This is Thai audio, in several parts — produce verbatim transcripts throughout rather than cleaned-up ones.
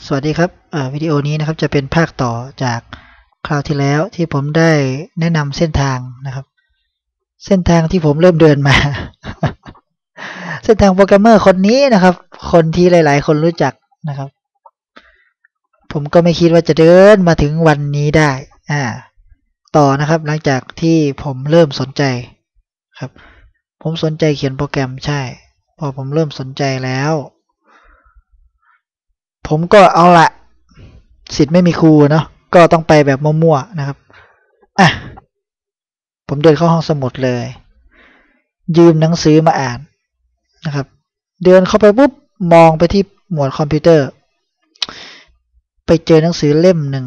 สวัสดีครับวิดีโอนี้นะครับจะเป็นภาคต่อจากคราวที่แล้วที่ผมได้แนะนำเส้นทางนะครับเส้นทางที่ผมเริ่มเดินมา เส้นทางโปรแกรมเมอร์คนนี้นะครับคนที่หลายๆคนรู้จักนะครับผมก็ไม่คิดว่าจะเดินมาถึงวันนี้ได้อ่าต่อนะครับหลังจากที่ผมเริ่มสนใจครับผมสนใจเขียนโปรแกรมใช่พอผมเริ่มสนใจแล้วผมก็เอาละสิทธิ์ไม่มีครูเนาะก็ต้องไปแบบมั่วๆนะครับอ่ะผมเดินเข้าห้องสมุดเลยยืมหนังสือมาอ่านนะครับเดินเข้าไปปุ๊บมองไปที่หมวดคอมพิวเตอร์ไปเจอหนังสือเล่มหนึ่ง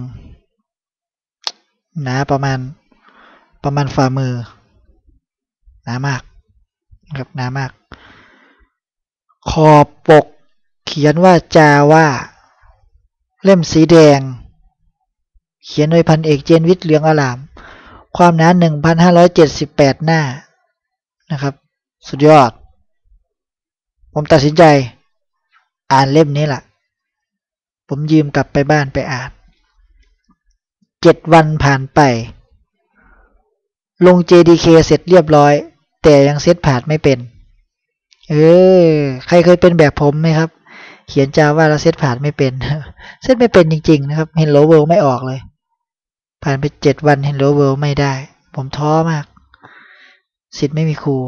หนาประมาณประมาณฝ่ามือหนามากนะครับหนามากขอบปกเขียนว่าจาว่าเล่มสีแดงเขียนโดยพันเอกเจนวิทย์เหลืองอลามความหนา หนึ่งพันห้าร้อยเจ็ดสิบแปด หน้านะครับสุดยอดผมตัดสินใจอ่านเล่มนี้แหละผมยืมกลับไปบ้านไปอ่านเจ็ดวันผ่านไปลง เจ ดี เค เสร็จเรียบร้อยแต่ยังเซตผ่านไม่เป็นเออใครเคยเป็นแบบผมไหมครับเขียนจาว่าแล้วเซตผ่านไม่เป็นเซตไม่เป็นจริงๆนะครับ Hello World ไม่ออกเลยผ่านไปเจ็ดวัน Hello World ไม่ได้ผมท้อมากสิทธิ์ไม่มีครู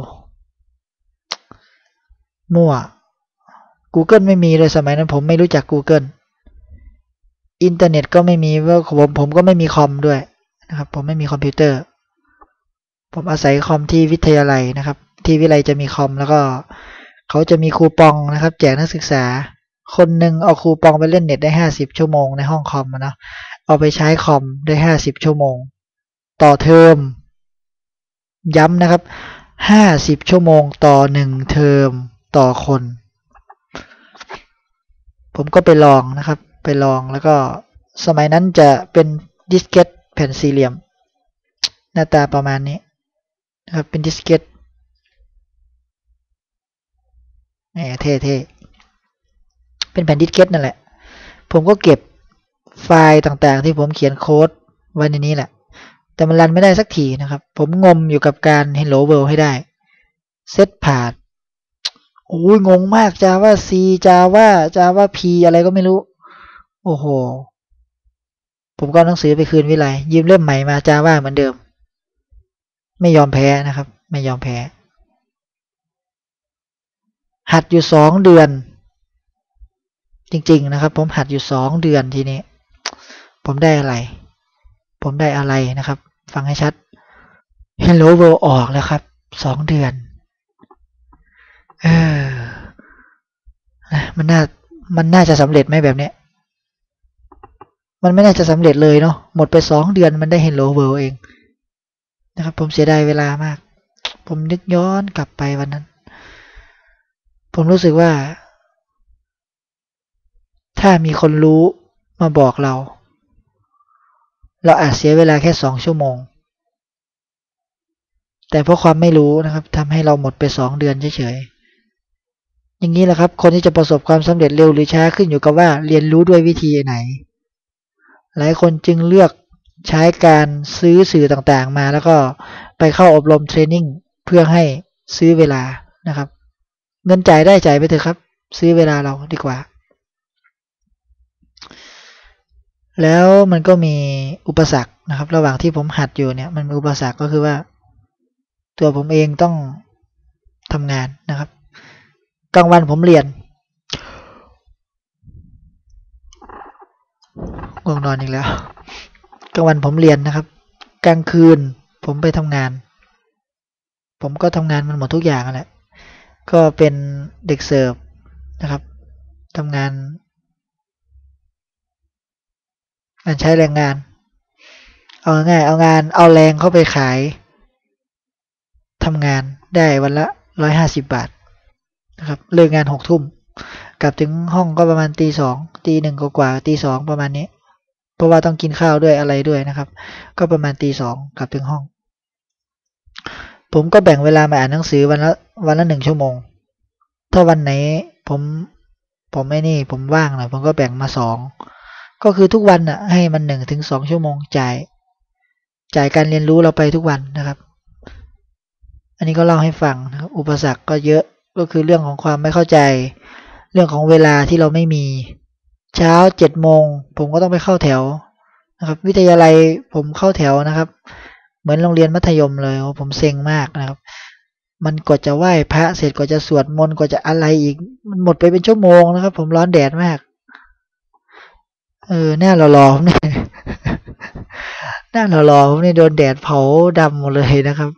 มั่ว Google ไม่มีเลยสมัยนั้นผมไม่รู้จัก Google อินเทอร์เน็ตก็ไม่มีว่าผมผมก็ไม่มีคอมด้วยนะครับผมไม่มีคอมพิวเตอร์ผมอาศัยคอมที่วิทยาลัยนะครับที่วิทยาลัยจะมีคอมแล้วก็เขาจะมีคูปองนะครับแจกนักศึกษาคนหนึ่งเอาคูปองไปเล่นเน็ตได้ห้าสิบชั่วโมงในห้องคอมนะเอาไปใช้คอมได้ห้าสิบชั่วโมงต่อเทอมย้ำนะครับห้าสิบชั่วโมงต่อหนึ่งเทอมต่อคนผมก็ไปลองนะครับไปลองแล้วก็สมัยนั้นจะเป็นดิสเกตแผ่นสี่เหลี่ยมหน้าตาประมาณนี้นะครับเป็นดิสเกตแหมเท่ๆเป็นแผ่นดิสเกตนั่นแหละผมก็เก็บไฟล์ต่างๆที่ผมเขียนโค้ดไว้ในนี้แหละแต่มันรันไม่ได้สักทีนะครับผมงมอยู่กับการ Hello World ให้ได้เซตผ่านโอ้ยงงมาก Java C Java Java P อะไรก็ไม่รู้โอ้โหผมก็หนังสือไปคืนวิไลยืมเล่มใหม่มา Java เหมือนเดิมไม่ยอมแพ้นะครับไม่ยอมแพ้หัดอยู่สองเดือนจริงๆนะครับผมหัดอยู่สองเดือนทีนี้ผมได้อะไรผมได้อะไรนะครับฟังให้ชัด Hello World ออกแล้วครับสองเดือนเออมันน่ามันน่าจะสำเร็จไหมแบบนี้มันไม่น่าจะสำเร็จเลยเนาะหมดไปสองเดือนมันได้ Hello World เองนะครับผมเสียดายเวลามากผมนึกย้อนกลับไปวันนั้นผมรู้สึกว่าถ้ามีคนรู้มาบอกเราเราอาจเสียเวลาแค่สองชั่วโมงแต่เพราะความไม่รู้นะครับทำให้เราหมดไปสองเดือนเฉยๆอย่างนี้แหละครับคนที่จะประสบความสำเร็จเร็วหรือช้าขึ้นอยู่กับว่าเรียนรู้ด้วยวิธีไหนหลายคนจึงเลือกใช้การซื้อสื่อต่างๆมาแล้วก็ไปเข้าอบรมเทรนนิ่งเพื่อให้ซื้อเวลานะครับเงินจ่ายได้จ่ายไปเถอะครับซื้อเวลาเราดีกว่าแล้วมันก็มีอุปสรรคนะครับระหว่างที่ผมหัดอยู่เนี่ยมันมีอุปสรรคก็คือว่าตัวผมเองต้องทำงานนะครับกลางวันผมเรียนง่วงนอนอีกแล้วกลางวันผมเรียนนะครับกลางคืนผมไปทำงานผมก็ทำงานมันหมดทุกอย่างแหละก็เป็นเด็กเสิร์ฟนะครับทำงานงานใช้แรงงานเอาง่ายเอางานเอาแรงเข้าไปขายทำงานได้วันละร้อยห้าสิบบาทนะครับเลิกงานหกทุ่มกลับถึงห้องก็ประมาณตีสองตีหนึ่งกว่าตีสองประมาณนี้เพราะว่าต้องกินข้าวด้วยอะไรด้วยนะครับก็ประมาณตีสองกลับถึงห้องผมก็แบ่งเวลามาอ่านหนังสือวันละวันละหนึ่งชั่วโมงถ้าวันไหนผมผมไม่นี่ผมว่างหน่อยผมก็แบ่งมาสองก็คือทุกวันอ่ะให้มันหนึ่งถึงสองชั่วโมงจ่ายจ่ายการเรียนรู้เราไปทุกวันนะครับ อันนี้ก็เล่าให้ฟังนะครับอุปสรรคก็เยอะก็คือเรื่องของความไม่เข้าใจเรื่องของเวลาที่เราไม่มีเช้าเจ็ดโมงผมก็ต้องไปเข้าแถวนะครับวิทยาลัยผมเข้าแถวนะครับเหมือนโรงเรียนมัธยมเลยผมเซ็งมากนะครับมันกว่าจะไหว้พระเสร็จกว่าจะสวดมนต์กว่าจะอะไรอีกมันหมดไปเป็นชั่วโมงนะครับผมร้อนแดดมากเออหน้าหล่อๆผมเนี่ยหน้าหล่อๆผมเนี่ยโดนแดดเผาดำหมดเลยนะครับ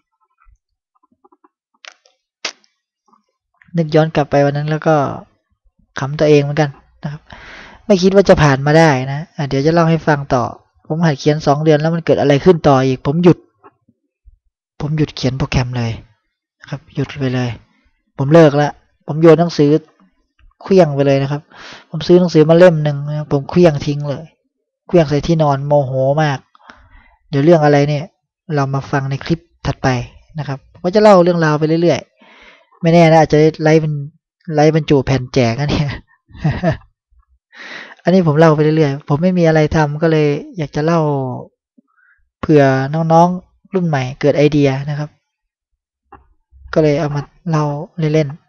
นึกย้อนกลับไปวันนั้นแล้วก็ขำตัวเองเหมือนกันนะครับไม่คิดว่าจะผ่านมาได้นะะเดี๋ยวจะเล่าให้ฟังต่อผมหัดเขียนสองเดือนแล้วมันเกิดอะไรขึ้นต่ออีกผมหยุดผมหยุดเขียนโปรแกรมเลยครับหยุดไปเลยผมเลิกละผมโยนหนังสือเคลี้ยงไปเลยนะครับผมซื้อหนังสือมาเล่มหนึ่งผมเคลี้ยงทิ้งเลยเคลี้ยงใส่ที่นอนโมโหมากเดี๋ยวเรื่องอะไรเนี่ยเรามาฟังในคลิปถัดไปนะครับผมก็จะเล่าเรื่องราวไปเรื่อยๆไม่แน่นะอาจจะไลฟ์เป็นไลฟ์บรรจุแผ่นแจกนะเนี่ย อันนี้ผมเล่าไปเรื่อยๆผมไม่มีอะไรทำก็เลยอยากจะเล่าเผื่อน้องๆรุ่นใหม่เกิดไอเดียนะครับก็เลยเอามาเล่าเล่นๆ